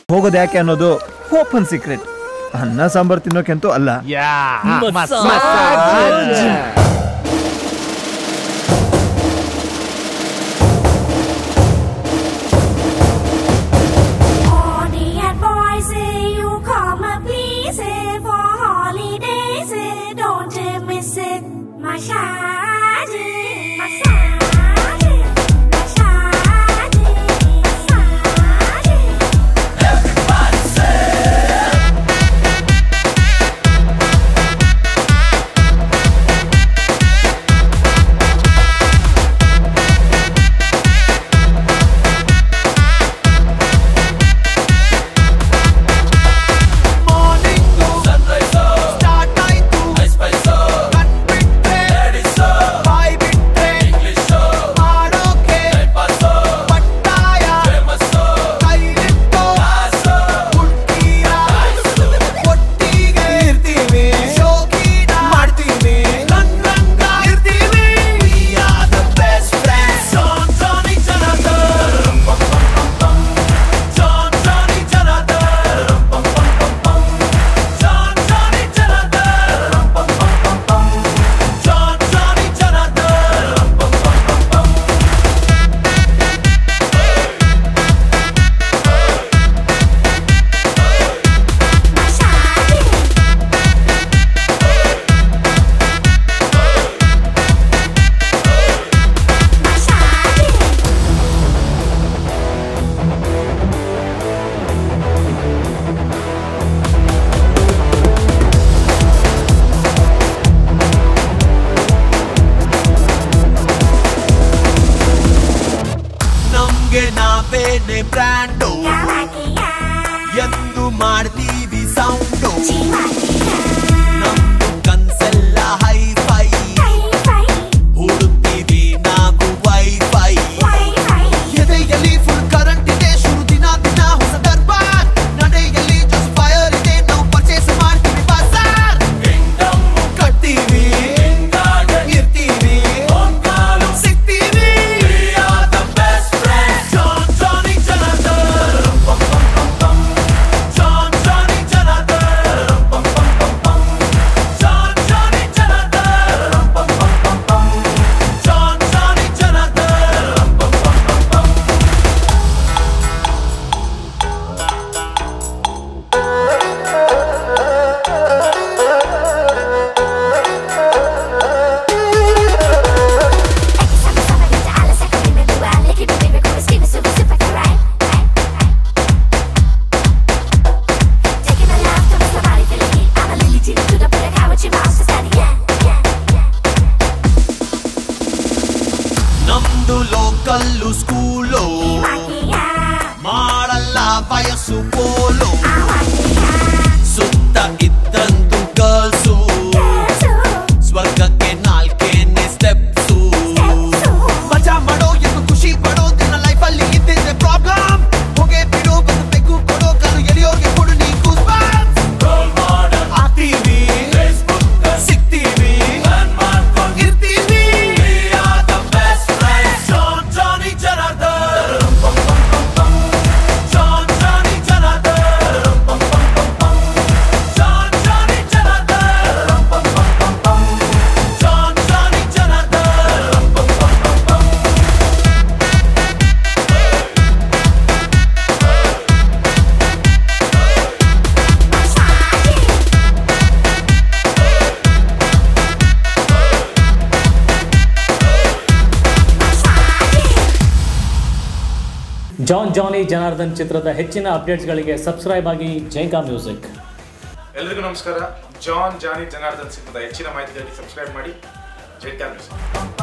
ಹೋಗೋದು ಯಾಕೆ ಅನ್ನೋದು ಓಪನ್ ಸೀಕ್ರೆಟ್. ಅನ್ನ ಸಾಂಬಾರ್ ತಿನ್ನೋಕೆಂತೂ ಅಲ್ಲ. ಬ್ರ್ಯಾಂಡು ಎಂದು ಮಾಡ್ತೀವಿ ಸೌಂಡು ನಮ್ದು ಕನ್ಸೆಲ್ಲ ಹೈಫೈ ಹುಡುಕ್ತೀವಿ ನಾವು ವೈಫೈ ಎದೆಯಲ್ಲಿ ಫುಲ್ ಕರೆಂಟ್ ಇದೆ ಶುರು ದಿನ ದಿನ ಹೊಸ ದರ್ಬಾರ್ ನಡೆಯಲ್ಲಿ ಜಸ್ಟ್ ಫೈರ್ ಇದೆ ನಾವು ಪರ್ಚೇಸ್ ಮಾಡ್ತೀವಿ ಬಜಾರ್ ಕಟ್ತೀವಿ ಇರ್ತೀವಿ ಸಿಗ್ತೀವಿ ನಮ್ದು ಲೋಕಲ್ಲು ಸ್ಕೂಲು ಮಾಡಲ್ಲ ವಯಸ್ಸು ಪೋಲು ಸುತ್ತ ಇದ್ದಂತು ಗರ್ಲ್ಸು ಸ್ವರ್ಗಕ್ಕೆ ನಾಲ್ಕೇನೆ ಸ್ಟೆಪ್ಸು ಮಜಾ ಮಾಡೋ ಎಂದು ಖುಷಿ ಪಡೋ ದಿನ ಲೈಫಲ್ಲಿ ಇದ್ದಿದ್ದೆ ಪ್ರಾಬ್ಲಮ್ ಹೋಗೆ ಬಿಡೋ ಬಂದು ಬೆಕ್ಕು ಕೊಡೋ ಕಾಲು ಎಳೆಯೋಗೆ ಕೊಡು ನೀ ಆಗ್ತೀವಿ ಸಿಗ್ತೀವಿ ಇರ್ತೀವಿ ಜಾನ್ ಜಾನಿ ಜನಾರ್ದನ್ ಚಿತ್ರದ ಹೆಚ್ಚಿನ ಅಪ್ಡೇಟ್ಸ್ಗಳಿಗೆ ಸಬ್ಸ್ಕ್ರೈಬ್ ಆಗಿ ಜೈಕಾ ಮ್ಯೂಸಿಕ್. ಎಲ್ಲರಿಗೂ ನಮಸ್ಕಾರ. ಜಾನ್ ಜಾನಿ ಜನಾರ್ದನ್ ಚಿತ್ರದ ಹೆಚ್ಚಿನ ಮಾಹಿತಿಗಾಗಿ ಸಬ್ಸ್ಕ್ರೈಬ್ ಮಾಡಿ ಜೈಕಾ ಮ್ಯೂಸಿಕ್.